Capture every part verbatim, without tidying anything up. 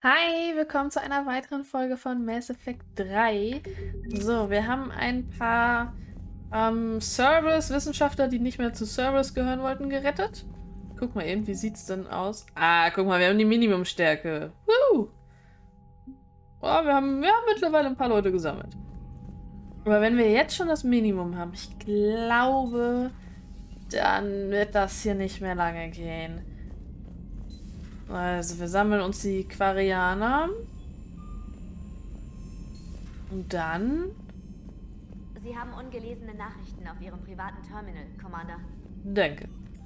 Hi, willkommen zu einer weiteren Folge von Mass Effect drei. So, wir haben ein paar ähm, Cerberus-Wissenschaftler, die nicht mehr zu Cerberus gehören wollten, gerettet. Guck mal eben, wie sieht's denn aus? Ah, guck mal, wir haben die Minimumstärke. Woo! Oh, wir haben ja mittlerweile ein paar Leute gesammelt. Aber wenn wir jetzt schon das Minimum haben, ich glaube, dann wird das hier nicht mehr lange gehen. Also, wir sammeln uns die Quarianer. Und dann... Sie haben ungelesene Nachrichten auf Ihrem privaten Terminal, Commander. Danke.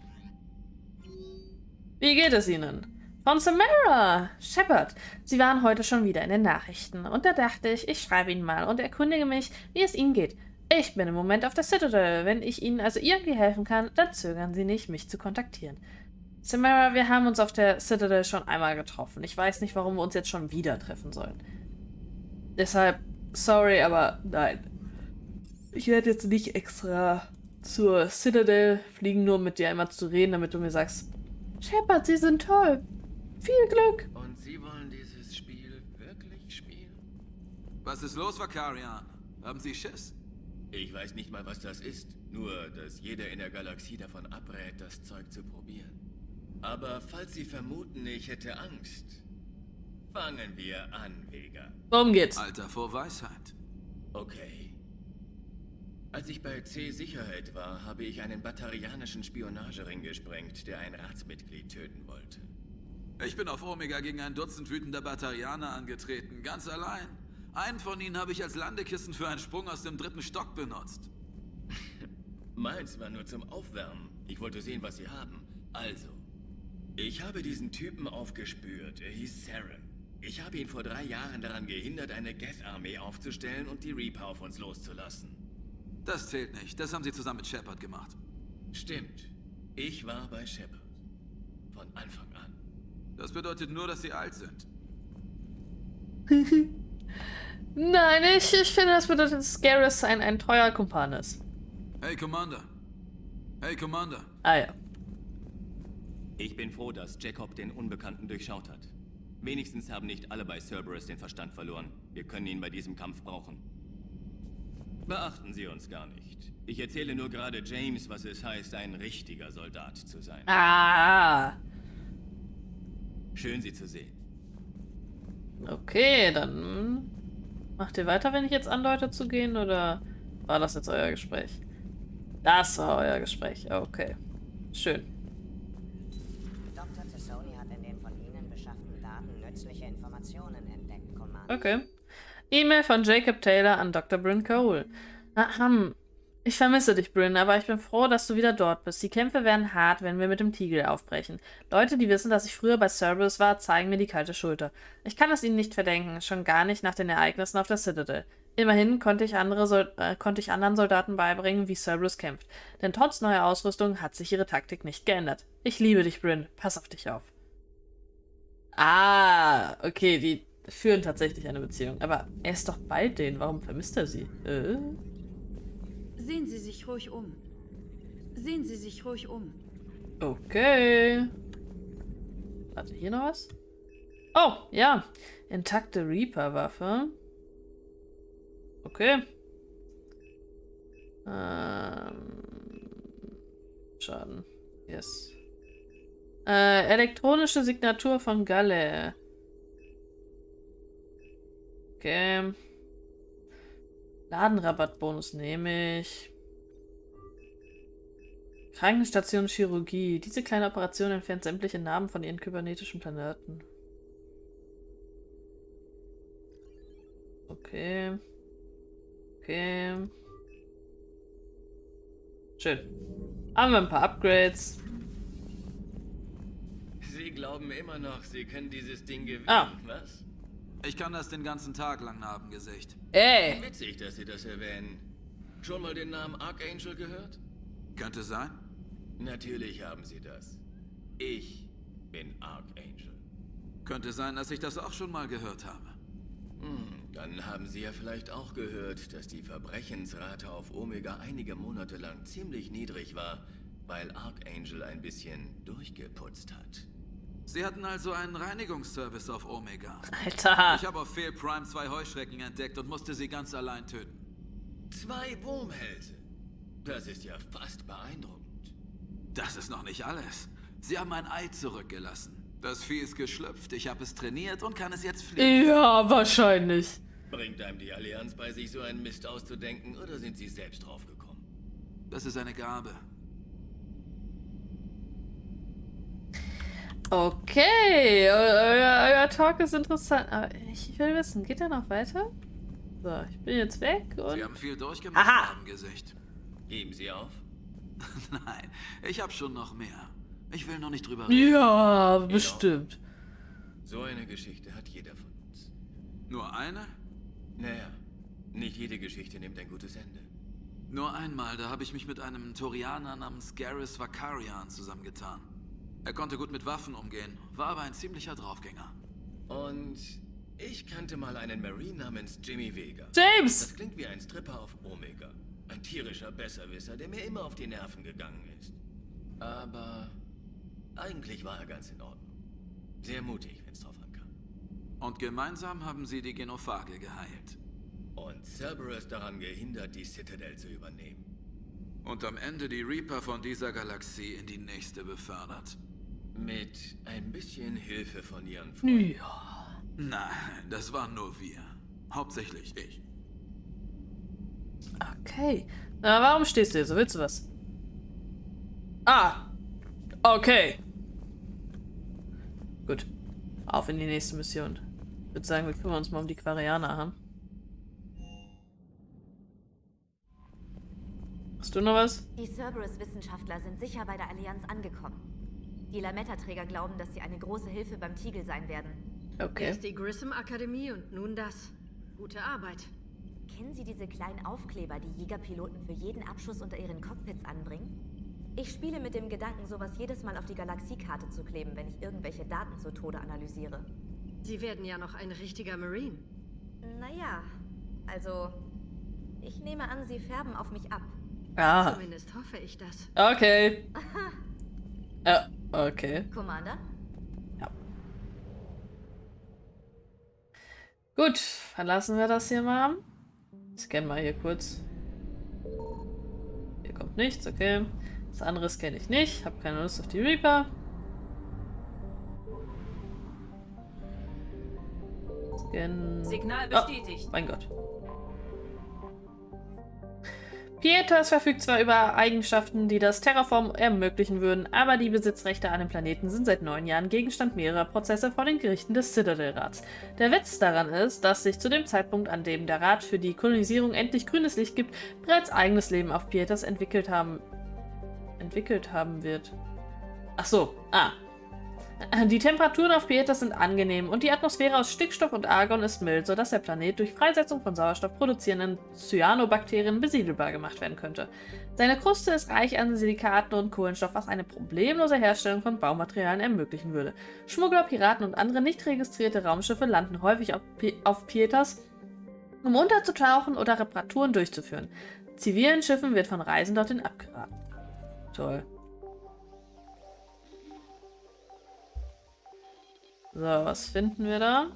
Wie geht es Ihnen? Von Samara! Shepard, Sie waren heute schon wieder in den Nachrichten. Und da dachte ich, ich schreibe Ihnen mal und erkundige mich, wie es Ihnen geht. Ich bin im Moment auf der Citadel. Wenn ich Ihnen also irgendwie helfen kann, dann zögern Sie nicht, mich zu kontaktieren. Samara, wir haben uns auf der Citadel schon einmal getroffen. Ich weiß nicht, warum wir uns jetzt schon wieder treffen sollen. Deshalb, sorry, aber nein. Ich werde jetzt nicht extra zur Citadel fliegen, nur um mit dir einmal zu reden, damit du mir sagst, Shepard, Sie sind toll. Viel Glück. Und Sie wollen dieses Spiel wirklich spielen? Was ist los, Vakarian? Haben Sie Schiss? Ich weiß nicht mal, was das ist. Nur, dass jeder in der Galaxie davon abrät, das Zeug zu probieren. Aber falls Sie vermuten, ich hätte Angst, fangen wir an, Vega. Worum geht's? Alter vor Weisheit. Okay. Als ich bei C-Sicherheit war, habe ich einen batarianischen Spionagering gesprengt, der ein Ratsmitglied töten wollte. Ich bin auf Omega gegen ein Dutzend wütender Batarianer angetreten, ganz allein. Einen von ihnen habe ich als Landekissen für einen Sprung aus dem dritten Stock benutzt. Meins war nur zum Aufwärmen. Ich wollte sehen, was sie haben. Also, ich habe diesen Typen aufgespürt. Er hieß Saren. Ich habe ihn vor drei Jahren daran gehindert, eine Geth-Armee aufzustellen und die Reaper auf uns loszulassen. Das zählt nicht. Das haben sie zusammen mit Shepard gemacht. Stimmt. Ich war bei Shepard. Von Anfang an. Das bedeutet nur, dass sie alt sind. Nein, ich, ich finde, das bedeutet, dass Garrus ein, ein treuer Kumpan ist. Hey, Commander. Hey, Commander. Ah ja. Ich bin froh, dass Jacob den Unbekannten durchschaut hat. Wenigstens haben nicht alle bei Cerberus den Verstand verloren. Wir können ihn bei diesem Kampf brauchen. Beachten Sie uns gar nicht. Ich erzähle nur gerade James, was es heißt, ein richtiger Soldat zu sein. Ah. Schön, Sie zu sehen. Okay, dann macht ihr weiter, wenn ich jetzt andeute zu gehen, oder war das jetzt euer Gespräch? Das war euer Gespräch, okay. Schön. Doktor Tassoni hat in den von Ihnen beschafften Daten nützliche Informationen entdeckt, Commander. Okay. E-Mail von Jacob Taylor an Doktor Bryn Cole. Ahem. Ich vermisse dich, Bryn, aber ich bin froh, dass du wieder dort bist. Die Kämpfe werden hart, wenn wir mit dem Tiegel aufbrechen. Leute, die wissen, dass ich früher bei Cerberus war, zeigen mir die kalte Schulter. Ich kann es ihnen nicht verdenken, schon gar nicht nach den Ereignissen auf der Citadel. Immerhin konnte ich, andere Sol äh, konnte ich anderen Soldaten beibringen, wie Cerberus kämpft. Denn trotz neuer Ausrüstung hat sich ihre Taktik nicht geändert. Ich liebe dich, Bryn. Pass auf dich auf. Ah, okay, die führen tatsächlich eine Beziehung. Aber er ist doch bei denen. Warum vermisst er sie? Äh? Sehen Sie sich ruhig um. Sehen Sie sich ruhig um. Okay. Warte, hier noch was? Oh, ja. Intakte Reaper-Waffe. Okay. Ähm. Schaden. Yes. Äh, elektronische Signatur von Galle. Okay. Ladenrabattbonus nehme ich. Krankenstation Chirurgie. Diese kleine Operation entfernt sämtliche Narben von ihren kybernetischen Planeten. Okay. Okay. Schön. Haben wir ein paar Upgrades. Sie glauben immer noch, Sie können dieses Ding gewinnen, Ah. was? Ich kann das den ganzen Tag lang Narbengesicht. Ey! Witzig, dass Sie das erwähnen. Schon mal den Namen Archangel gehört? Könnte sein. Natürlich haben Sie das. Ich bin Archangel. Könnte sein, dass ich das auch schon mal gehört habe. Hm, dann haben Sie ja vielleicht auch gehört, dass die Verbrechensrate auf Omega einige Monate lang ziemlich niedrig war, weil Archangel ein bisschen durchgeputzt hat. Sie hatten also einen Reinigungsservice auf Omega. Alter. Ich habe auf Fail Prime zwei Heuschrecken entdeckt und musste sie ganz allein töten. Zwei Wurmhälse. Das ist ja fast beeindruckend. Das ist noch nicht alles. Sie haben ein Ei zurückgelassen. Das Vieh ist geschlüpft, ich habe es trainiert und kann es jetzt fliegen. Ja, wahrscheinlich. Bringt einem die Allianz bei, sich so einen Mist auszudenken, oder sind sie selbst draufgekommen? Das ist eine Gabe. Okay, euer, euer Talk ist interessant. Aber ich will wissen, geht er noch weiter? So, ich bin jetzt weg und... Sie haben viel durchgemacht Aha. im Gesicht. Geben Sie auf? Nein, ich habe schon noch mehr. Ich will noch nicht drüber reden. Ja, bestimmt. So eine Geschichte hat jeder von uns. Nur eine? Naja, nicht jede Geschichte nimmt ein gutes Ende. Nur einmal, da habe ich mich mit einem Torianer namens Garrus Vakarian zusammengetan. Er konnte gut mit Waffen umgehen, war aber ein ziemlicher Draufgänger. Und ich kannte mal einen Marine namens Jimmy Vega. James! Das klingt wie ein Stripper auf Omega. Ein tierischer Besserwisser, der mir immer auf die Nerven gegangen ist. Aber eigentlich war er ganz in Ordnung. Sehr mutig, wenn es drauf ankam. Und gemeinsam haben sie die Genophage geheilt. Und Cerberus daran gehindert, die Citadel zu übernehmen. Und am Ende die Reaper von dieser Galaxie in die nächste befördert. Mit ein bisschen Hilfe von ihren Freunden. Ja. Nein, das waren nur wir. Hauptsächlich ich. Okay. Na, warum stehst du hier so? Willst du was? Ah. Okay. Gut. Auf in die nächste Mission. Ich würde sagen, wir kümmern uns mal um die Quarianer, haben. Hast du noch was? Die Cerberus-Wissenschaftler sind sicher bei der Allianz angekommen. Die Lametta-Träger glauben, dass sie eine große Hilfe beim Tiegel sein werden. Okay. Erst die Grissom-Akademie und nun das. Gute Arbeit. Kennen Sie diese kleinen Aufkleber, die Jägerpiloten für jeden Abschuss unter ihren Cockpits anbringen? Ich spiele mit dem Gedanken, sowas jedes Mal auf die Galaxiekarte zu kleben, wenn ich irgendwelche Daten zu Tode analysiere. Sie werden ja noch ein richtiger Marine. Naja, also... Ich nehme an, Sie färben auf mich ab. Ah. Zumindest hoffe ich das. Okay. äh, okay. Commander? Ja. Gut, verlassen wir das hier mal. Scannen mal hier kurz. Hier kommt nichts, okay. Das andere scanne ich nicht. Habe keine Lust auf die Reaper. Scannen. Signal bestätigt. Oh, mein Gott. Pietas verfügt zwar über Eigenschaften, die das Terraform ermöglichen würden, aber die Besitzrechte an dem Planeten sind seit neun Jahren Gegenstand mehrerer Prozesse vor den Gerichten des Citadel-Rats. Der Witz daran ist, dass sich zu dem Zeitpunkt, an dem der Rat für die Kolonisierung endlich grünes Licht gibt, bereits eigenes Leben auf Pietas entwickelt haben... entwickelt haben wird. Ach so, ah. Die Temperaturen auf Pietas sind angenehm und die Atmosphäre aus Stickstoff und Argon ist mild, sodass der Planet durch Freisetzung von Sauerstoff produzierenden Cyanobakterien besiedelbar gemacht werden könnte. Seine Kruste ist reich an Silikaten und Kohlenstoff, was eine problemlose Herstellung von Baumaterialien ermöglichen würde. Schmuggler, Piraten und andere nicht registrierte Raumschiffe landen häufig auf, P auf Pietas, um unterzutauchen oder Reparaturen durchzuführen. Zivilen Schiffen wird von Reisen dorthin abgeraten. Toll. So, was finden wir da?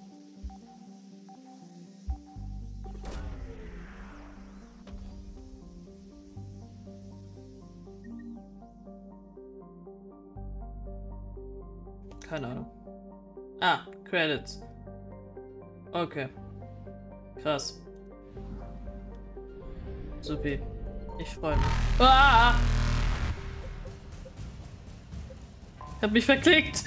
Keine Ahnung. Ah, Credits. Okay. Krass. Supi. Ich freue mich. Ah! Ich hab mich verklickt.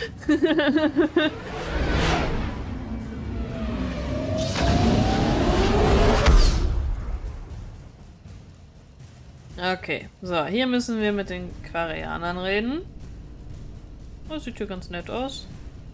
Okay, so, hier müssen wir mit den Quarianern reden. Das sieht hier ganz nett aus.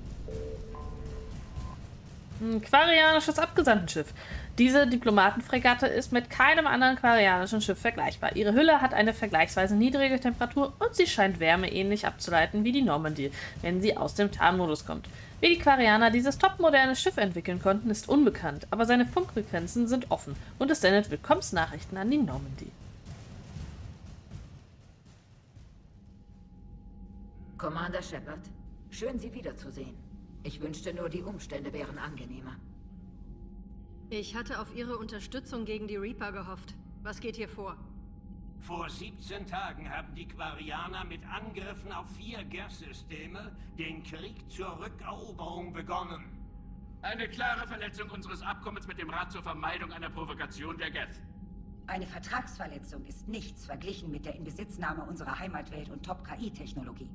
Ein quarianisches Abgesandtenschiff. Diese Diplomatenfregatte ist mit keinem anderen quarianischen Schiff vergleichbar. Ihre Hülle hat eine vergleichsweise niedrige Temperatur und sie scheint Wärme ähnlich abzuleiten wie die Normandy, wenn sie aus dem Tarnmodus kommt. Wie die Quarianer dieses topmoderne Schiff entwickeln konnten, ist unbekannt, aber seine Funkfrequenzen sind offen und es sendet Willkommensnachrichten an die Normandy. Commander Shepard, Schön, Sie wiederzusehen. Ich wünschte nur, die Umstände wären angenehmer. Ich hatte auf Ihre Unterstützung gegen die Reaper gehofft. Was geht hier vor? Vor siebzehn Tagen haben die Quarianer mit Angriffen auf vier Gas-Systeme den Krieg zur Rückeroberung begonnen. Eine klare Verletzung unseres Abkommens mit dem Rat zur Vermeidung einer Provokation der Geth. Eine Vertragsverletzung ist nichts verglichen mit der Inbesitznahme unserer Heimatwelt und Top-K I-Technologie.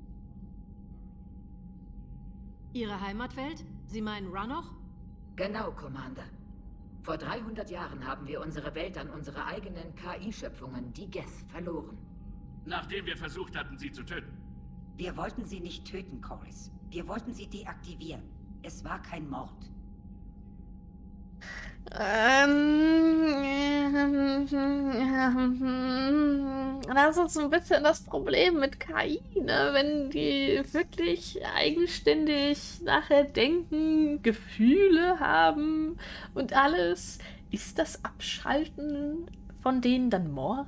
Ihre Heimatwelt? Sie meinen Runoch? Genau, Commander. Vor dreihundert Jahren haben wir unsere Welt an unsere eigenen K I-Schöpfungen, die Geth, verloren. Nachdem wir versucht hatten, sie zu töten. Wir wollten sie nicht töten, Corys. Wir wollten sie deaktivieren. Es war kein Mord. Ähm, das ist so ein bisschen das Problem mit K I, ne? Wenn die wirklich eigenständig nachher denken, Gefühle haben und alles, ist das Abschalten von denen dann Mord?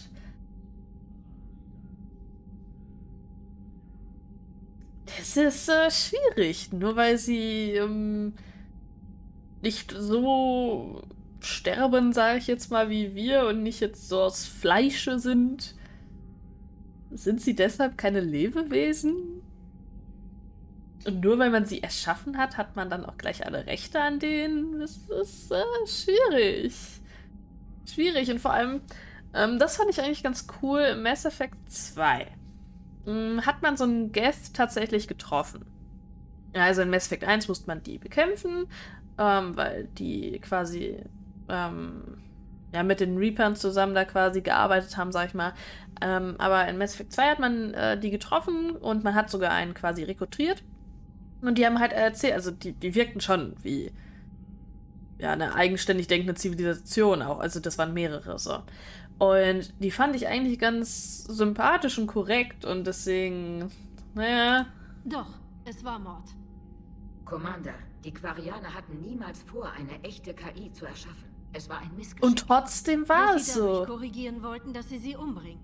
Das ist äh, schwierig, nur weil sie ähm, nicht so sterben, sage ich jetzt mal, wie wir und nicht jetzt so aus Fleische sind. Sind sie deshalb keine Lebewesen? Und nur weil man sie erschaffen hat, hat man dann auch gleich alle Rechte an denen? Das ist äh, schwierig. Schwierig und vor allem, ähm, das fand ich eigentlich ganz cool, im Mass Effect zwei ähm, hat man so einen Geth tatsächlich getroffen. Also in Mass Effect eins musste man die bekämpfen, ähm, weil die quasi ähm, ja, mit den Reapern zusammen da quasi gearbeitet haben, sag ich mal. Ähm, aber in Mass Effect zwei hat man äh, die getroffen und man hat sogar einen quasi rekrutiert. Und die haben halt erzählt, also die, die wirkten schon wie ja, eine eigenständig denkende Zivilisation auch. Also das waren mehrere so. Und die fand ich eigentlich ganz sympathisch und korrekt und deswegen, naja. Doch, es war Mord. Commander, die Quarianer hatten niemals vor, eine echte K I zu erschaffen. Es war ein Missgeschick. Und trotzdem war Dass es sie dadurch so. korrigieren wollten, dass sie sie umbringen.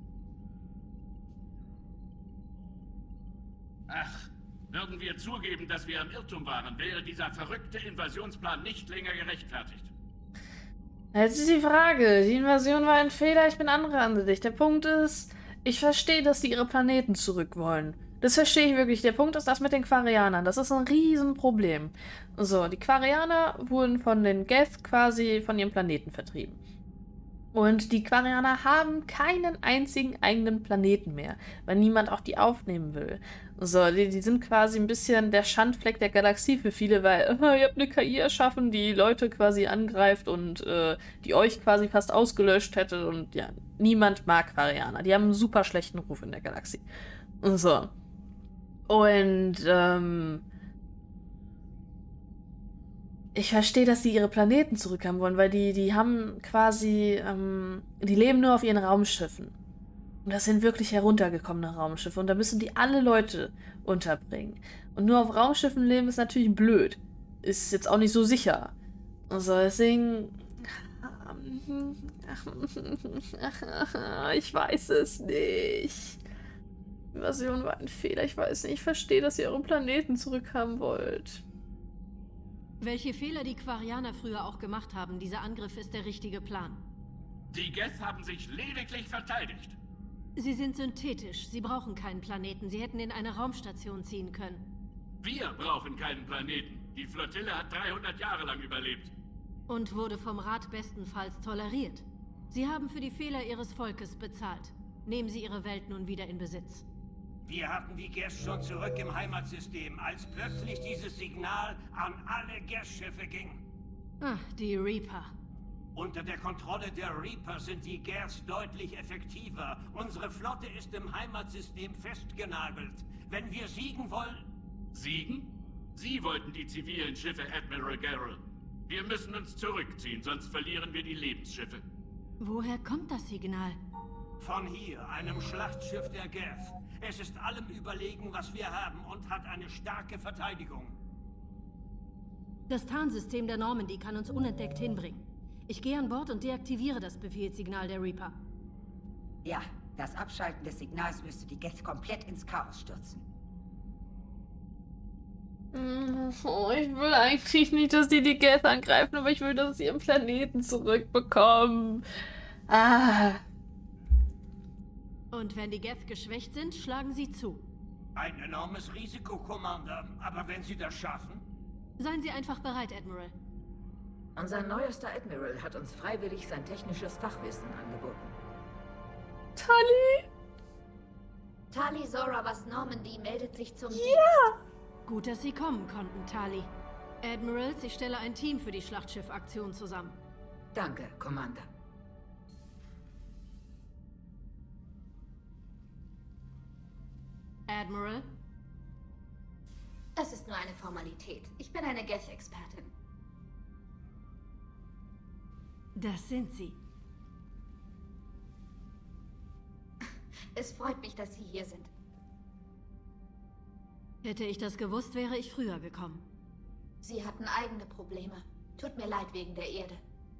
Ach, würden wir zugeben, dass wir im Irrtum waren, wäre dieser verrückte Invasionsplan nicht länger gerechtfertigt. Jetzt ist die Frage, die Invasion war ein Fehler, ich bin anderer Ansicht. Der Punkt ist, ich verstehe, dass die ihre Planeten zurück wollen. Das verstehe ich wirklich. Der Punkt ist das mit den Quarianern. Das ist ein Riesenproblem. So, die Quarianer wurden von den Geth quasi von ihrem Planeten vertrieben. Und die Quarianer haben keinen einzigen eigenen Planeten mehr, weil niemand auch die aufnehmen will. So, die, die sind quasi ein bisschen der Schandfleck der Galaxie für viele, weil äh, ihr habt eine K I erschaffen, die Leute quasi angreift und äh, die euch quasi fast ausgelöscht hätte. Und ja, niemand mag Quarianer. Die haben einen super schlechten Ruf in der Galaxie. So. Und, ähm... ich verstehe, dass sie ihre Planeten zurückhaben wollen, weil die, die haben quasi, ähm, die leben nur auf ihren Raumschiffen. Und das sind wirklich heruntergekommene Raumschiffe. Und da müssen die alle Leute unterbringen. Und nur auf Raumschiffen leben ist natürlich blöd. Ist jetzt auch nicht so sicher. Also deswegen... Ich weiß es nicht. Die Invasion war ein Fehler. Ich weiß nicht. Ich verstehe, dass ihr euren Planeten zurückhaben wollt. Welche Fehler die Quarianer früher auch gemacht haben, dieser Angriff ist der richtige Plan. Die Geth haben sich lediglich verteidigt. Sie sind synthetisch, sie brauchen keinen Planeten, sie hätten in eine Raumstation ziehen können. Wir brauchen keinen Planeten. Die Flottille hat dreihundert Jahre lang überlebt. Und wurde vom Rat bestenfalls toleriert. Sie haben für die Fehler ihres Volkes bezahlt. Nehmen Sie Ihre Welt nun wieder in Besitz. Wir hatten die Geth schon zurück im Heimatsystem, als plötzlich dieses Signal an alle Geth-Schiffe ging. Ah, die Reaper. Unter der Kontrolle der Reaper sind die Geth deutlich effektiver. Unsere Flotte ist im Heimatsystem festgenagelt. Wenn wir siegen wollen... Siegen? Sie wollten die zivilen Schiffe, Admiral Garrel. Wir müssen uns zurückziehen, sonst verlieren wir die Lebensschiffe. Woher kommt das Signal? Von hier, einem Schlachtschiff der Geth. Es ist allem überlegen, was wir haben und hat eine starke Verteidigung. Das Tarnsystem der Normandy kann uns unentdeckt hinbringen. Ich gehe an Bord und deaktiviere das Befehlssignal der Reaper. Ja, das Abschalten des Signals müsste die Geth komplett ins Chaos stürzen. Oh, ich will eigentlich nicht, dass die die Geth angreifen, aber ich will, dass sie ihren Planeten zurückbekommen. Ah. Und wenn die Geth geschwächt sind, schlagen sie zu. Ein enormes Risiko, Commander. Aber wenn Sie das schaffen? Seien Sie einfach bereit, Admiral. Unser neuester Admiral hat uns freiwillig sein technisches Fachwissen angeboten. Tali? Tali Zora was Normandy meldet sich zum Ja! Dienst. Gut, dass Sie kommen konnten, Tali. Admirals, ich stelle ein Team für die Schlachtschiff-Aktion zusammen. Danke, Commander. Admiral? Das ist nur eine Formalität. Ich bin eine Geth-Expertin. Das sind Sie. Es freut mich, dass Sie hier sind. Hätte ich das gewusst, wäre ich früher gekommen. Sie hatten eigene Probleme. Tut mir leid wegen der Erde.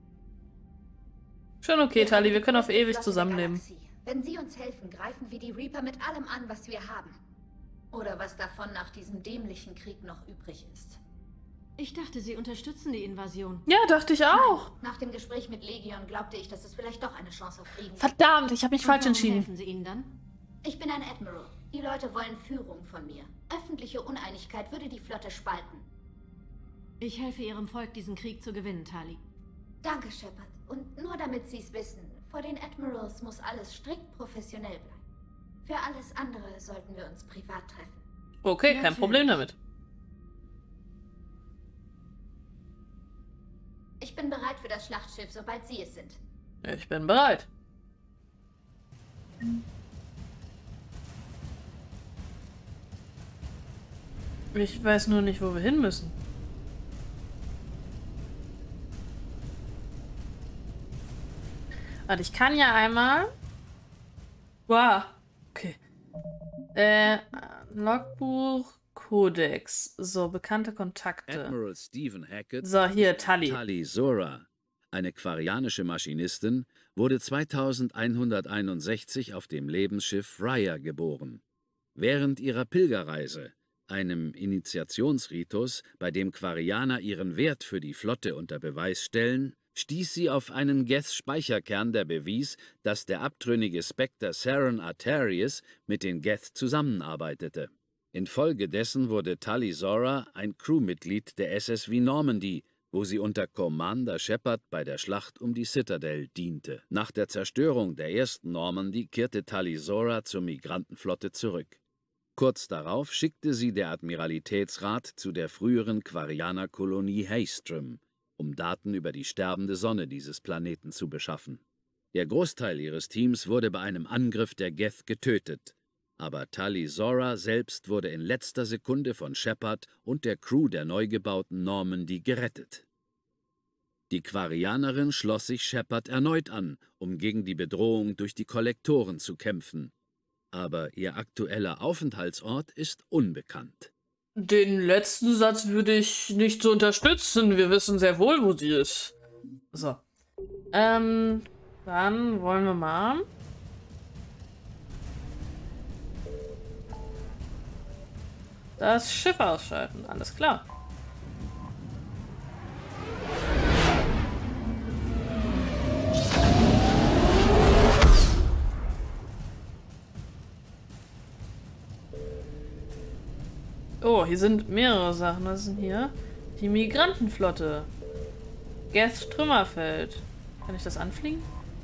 Schon okay, Tali, wir können auf ewig zusammenleben. Wenn Sie uns helfen, greifen wir die Reaper mit allem an, was wir haben. Oder was davon nach diesem dämlichen Krieg noch übrig ist. Ich dachte, Sie unterstützen die Invasion. Ja, dachte ich auch. Nein, nach dem Gespräch mit Legion glaubte ich, dass es vielleicht doch eine Chance auf Frieden gibt. Verdammt, ich habe mich Und falsch warum entschieden. helfen Sie ihnen dann? Ich bin ein Admiral. Die Leute wollen Führung von mir. Öffentliche Uneinigkeit würde die Flotte spalten. Ich helfe Ihrem Volk, diesen Krieg zu gewinnen, Tali. Danke, Shepard. Und nur damit Sie es wissen, vor den Admirals muss alles strikt professionell bleiben. Für alles andere sollten wir uns privat treffen. Okay, kein Natürlich. Problem damit. Ich bin bereit für das Schlachtschiff, sobald Sie es sind. Ich bin bereit. Ich weiß nur nicht, wo wir hin müssen. Warte, ich kann ja einmal... Wow. Okay. Äh, Logbuch, Codex. So, bekannte Kontakte. Admiral Stephen Hackett, So, hier, Tali. Tali Zora, eine quarianische Maschinistin, wurde zweitausendeinhunderteinundsechzig auf dem Lebensschiff Raya geboren. Während ihrer Pilgerreise, einem Initiationsritus, bei dem Quarianer ihren Wert für die Flotte unter Beweis stellen, stieß sie auf einen Geth-Speicherkern, der bewies, dass der abtrünnige Spectre Saren Arterius mit den Geth zusammenarbeitete. Infolgedessen wurde Tali Zora ein Crewmitglied der S S V Normandy, wo sie unter Commander Shepard bei der Schlacht um die Citadel diente. Nach der Zerstörung der ersten Normandy kehrte Tali Zora zur Migrantenflotte zurück. Kurz darauf schickte sie der Admiralitätsrat zu der früheren Quarianerkolonie Haystrom, um Daten über die sterbende Sonne dieses Planeten zu beschaffen. Der Großteil ihres Teams wurde bei einem Angriff der Geth getötet, aber Tali Zora selbst wurde in letzter Sekunde von Shepard und der Crew der neu gebauten Normandy gerettet. Die Quarianerin schloss sich Shepard erneut an, um gegen die Bedrohung durch die Kollektoren zu kämpfen. Aber ihr aktueller Aufenthaltsort ist unbekannt. Den letzten Satz würde ich nicht so unterstützen. Wir wissen sehr wohl, wo sie ist. So. Ähm, dann wollen wir mal... das Schiff ausschalten. Alles klar. Oh, hier sind mehrere Sachen. Was ist denn hier? Die Migrantenflotte. Geth Trümmerfeld. Kann ich das anfliegen?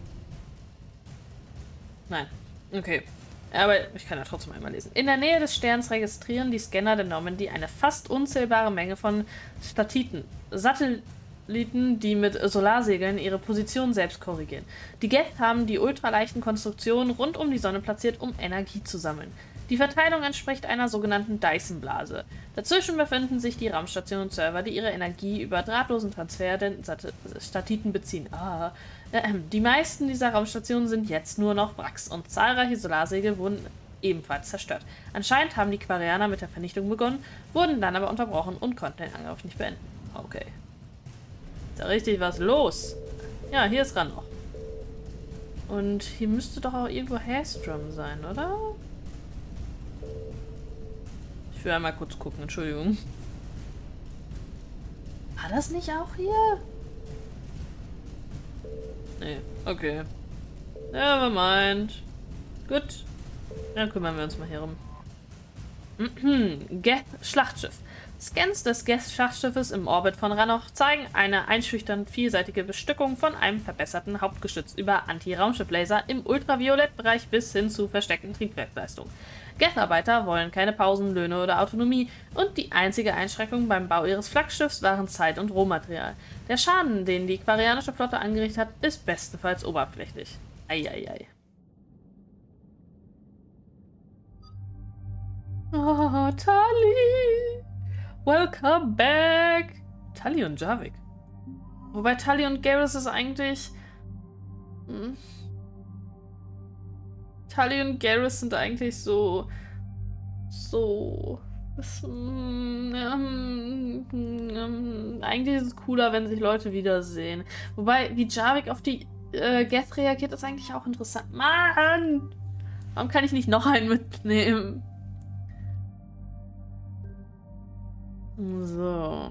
Nein. Okay. Aber ich kann ja trotzdem einmal lesen. In der Nähe des Sterns registrieren die Scanner der Normandy eine fast unzählbare Menge von Statiten. Satelliten, die mit Solarsegeln ihre Position selbst korrigieren. Die Geth haben die ultraleichten Konstruktionen rund um die Sonne platziert, um Energie zu sammeln. Die Verteilung entspricht einer sogenannten Dyson-Blase. Dazwischen befinden sich die Raumstationen und Server, die ihre Energie über drahtlosen Transfer der Statiten beziehen. Ah, äh, die meisten dieser Raumstationen sind jetzt nur noch Wracks und zahlreiche Solarsegel wurden ebenfalls zerstört. Anscheinend haben die Quarianer mit der Vernichtung begonnen, wurden dann aber unterbrochen und konnten den Angriff nicht beenden. Okay. Ist da richtig was los? Ja, hier ist Ran noch. Und hier müsste doch auch irgendwo Haystrom sein, oder? Ich will einmal kurz gucken, Entschuldigung. War das nicht auch hier? Nee, okay. Never mind. Gut. Dann kümmern wir uns mal hier rum. Geth Schlachtschiff. Scans des Geth-Schlachtschiffes im Orbit von Rannoch zeigen eine einschüchternd vielseitige Bestückung von einem verbesserten Hauptgeschütz über Anti-Raumschiff-Laser im Ultraviolettbereich bis hin zu versteckten Triebwerksleistungen. Geth-Arbeiter wollen keine Pausen, Löhne oder Autonomie und die einzige Einschränkung beim Bau ihres Flaggschiffs waren Zeit und Rohmaterial. Der Schaden, den die quarianische Flotte angerichtet hat, ist bestenfalls oberflächlich. Eieiei. Oh, Tali! Welcome back! Tali und Javik. Wobei Tali und Garrus ist eigentlich... Hm. Tali und Garrus sind eigentlich so... So... Das, mm, ähm, ähm, eigentlich ist es cooler, wenn sich Leute wiedersehen. Wobei, wie Javik auf die äh, Geth reagiert, ist eigentlich auch interessant. Mann! Warum kann ich nicht noch einen mitnehmen? So.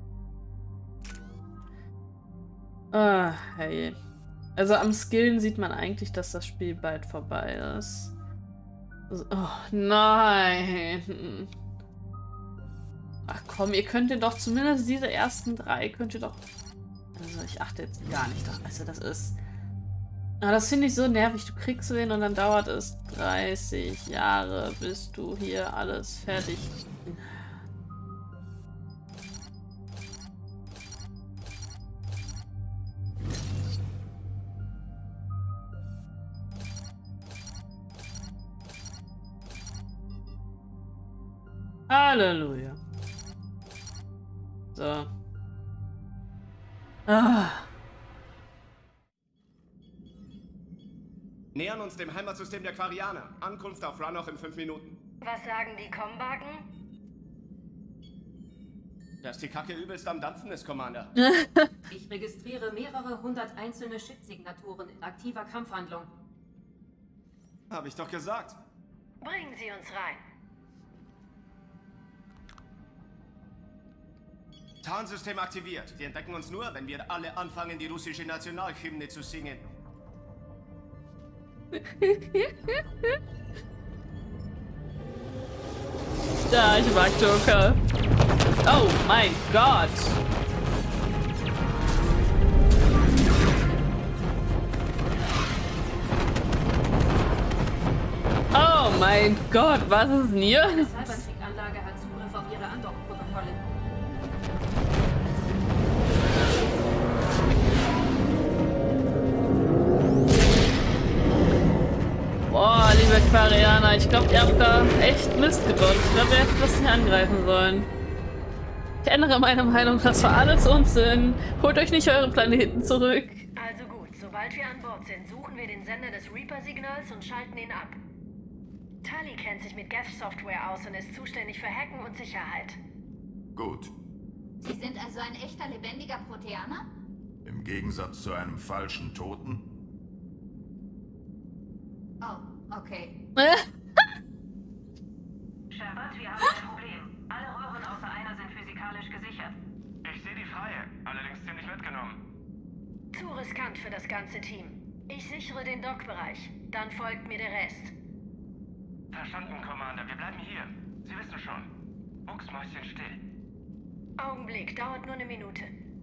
Ah, hey. Also am Skillen sieht man eigentlich, dass das Spiel bald vorbei ist. So, oh, nein. Ach komm, ihr könnt ihr doch zumindest diese ersten drei, könnt ihr doch... Also ich achte jetzt gar nicht darauf. Also das ist... Aber das finde ich so nervig. Du kriegst den und dann dauert es dreißig Jahre, bis du hier alles fertig... Halleluja. So. Ah. Nähern uns dem Heimatsystem der Quarianer. Ankunft auf Rannoch in fünf Minuten. Was sagen die Kombaken? Dass die Kacke übelst am Dampfen ist, Commander. Ich registriere mehrere hundert einzelne Chip-Signaturen in aktiver Kampfhandlung. Hab ich doch gesagt. Bringen Sie uns rein. Tarnsystem aktiviert. Wir entdecken uns nur, wenn wir alle anfangen, die russische Nationalhymne zu singen. Ja, ich mag Joker. Oh mein Gott. Oh mein Gott, was ist denn hier? Die Cybertrick-Anlage hat Zugriff auf ihre Andock-Protokolle. Boah, liebe Quarianer, ich glaube, ihr habt da echt Mist gebaut. Ich glaube, ihr hättet das nicht angreifen sollen. Ich ändere meine Meinung, das war alles Unsinn. Holt euch nicht eure Planeten zurück. Also gut, sobald wir an Bord sind, suchen wir den Sender des Reaper-Signals und schalten ihn ab. Tali kennt sich mit Geth-Software aus und ist zuständig für Hacken und Sicherheit. Gut. Sie sind also ein echter lebendiger Proteaner? Im Gegensatz zu einem falschen Toten? Oh, okay. Shepard, wir haben ein Problem. Alle Röhren außer einer sind physikalisch gesichert. Ich sehe die freie, allerdings ziemlich mitgenommen. Zu riskant für das ganze Team. Ich sichere den Dockbereich. Dann folgt mir der Rest. Verstanden, Commander. Wir bleiben hier. Sie wissen schon. Mucksmäuschen still. Augenblick, dauert nur eine Minute.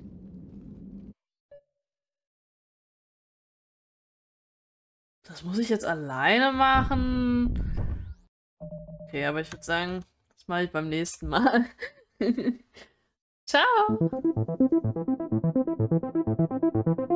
Das muss ich jetzt alleine machen. Okay, aber ich würde sagen, das mache ich beim nächsten Mal. Ciao!